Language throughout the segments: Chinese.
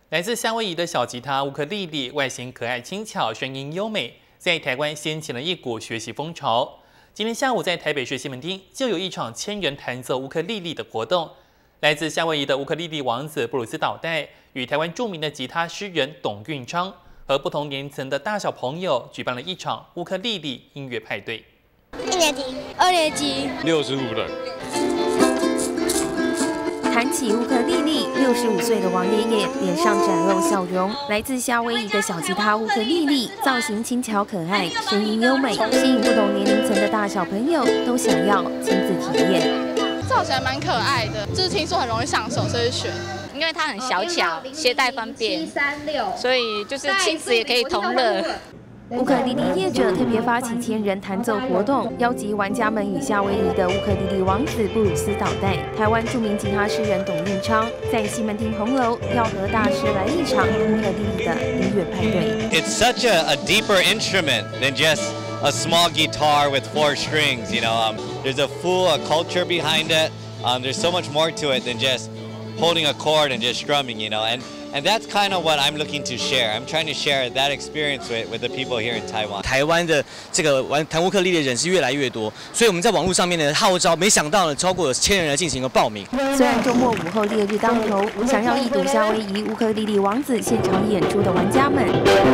来自夏威夷的小吉他乌克丽丽，外形可爱轻巧，声音优美，在台湾掀起了一股学习风潮。今天下午在台北市西门町就有一场千人弹奏乌克丽丽的活动。来自夏威夷的乌克丽丽王子布鲁斯岛代与台湾著名的吉他诗人董运昌和不同年层的大小朋友举办了一场乌克丽丽音乐派对。 1年级、2年级、 65人。 弹起乌克丽丽，65岁的王爷爷脸上展露笑容。来自夏威夷的小吉他乌克丽丽，造型轻巧可爱，声音优美，吸引不同年龄层的大小朋友都想要亲自体验。 造型蛮可爱的，就是听说很容易上手，所以选。 因为它很小巧，携带方便，所以就是亲子也可以同乐。 乌克丽丽业者特别发起千人弹奏活动，邀集玩家们与夏威夷的乌克丽丽王子布鲁斯岛代、台湾著名吉他诗人董运昌，在西门町红楼要和大师来一场乌克丽丽的音乐派对。 It's such a deeper instrument than just a small guitar with 4 strings. You know, there's a full culture behind it. There's so much more to it than just holding a chord and just strumming. You know, and that's kind of what I'm looking to share. I'm trying to share that experience with the people here in Taiwan. 台湾的这个弹乌克丽丽的人是越来越多，所以我们在网络上面呢号召，没想到呢超过1000人来进行了报名。 虽然周末午后烈日当头，想要一睹夏威夷乌克丽丽王子现场演出的玩家们，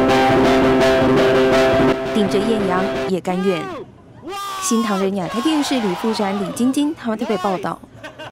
顶着艳阳也甘愿。新唐人亚太电视吕富山、李晶晶，台湾台北报道。